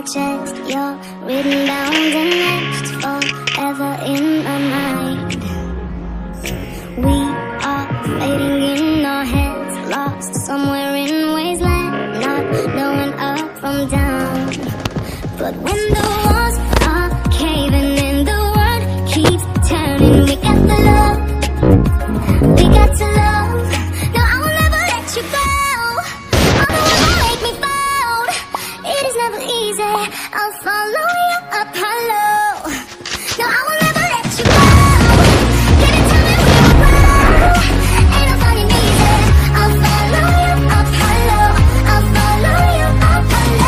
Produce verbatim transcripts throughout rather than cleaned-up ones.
chest. You're written down and etched forever in my mind. We are fading in our heads, lost somewhere in wasteland, not knowing up from down. But when the walls are caving in, the world keeps turning. We got the love, we got to love. No, I will never let you go. All the ones that make me fold. It is never easy. I'll follow you up hollow. No, I will never let you go. Can you tell me where you go? Ain't no finding easy. I'll follow you up hollow. I'll follow you up hollow.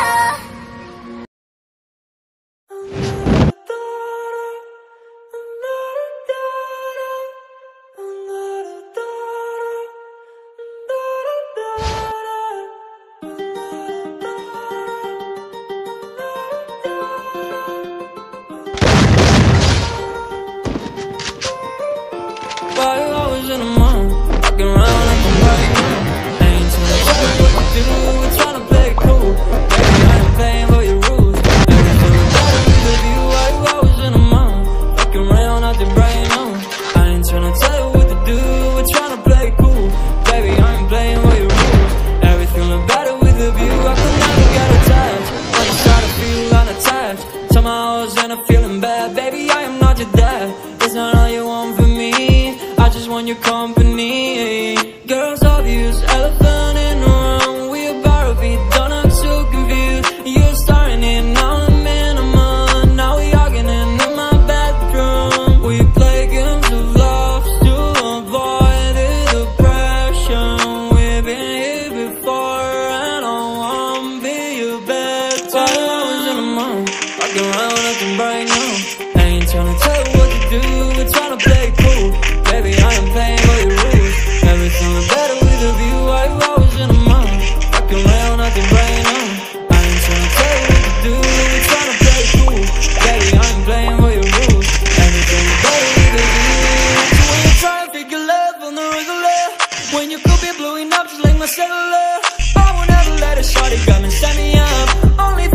Five hours in a month, fucking around like I'm right now. I ain't tryna tell you what to do, we're tryna play it cool. Baby, I ain't playing for your rules. Everything better with you. Five hours in a month, fucking around out your brain now. I ain't tryna tell you what to do, we're tryna play it cool. Baby, I ain't playing for your rules. Everything look better with a view. I could never get attached, I just try to feel unattached. Somehow I was in a feeling bad. Baby, I am not your dad. It's not all you want from me, I just want your company. Girls obvious, elephant in the room. We about to be done, I'm so confused. You're starting it, now I'm in a month. Now we arguing in my bedroom. We play games of love to avoid the depression. We've been here before and I won't be your best. Five hours in a month, walking around acting bright now. I ain't tryna tell you what to do, we're tryna play it cool. Baby, I am playing by your rules. Everything look better with a view. Five hours in a month, fucking around nothing right now. I ain't tryna tell you what to do, we're tryna play it cool. Baby, I am playing by your rules. Everything look better with a view. So when you try to figure love on the regular, when you could be blowing up just like my cellular, I would never let a shawty come and set me up. Only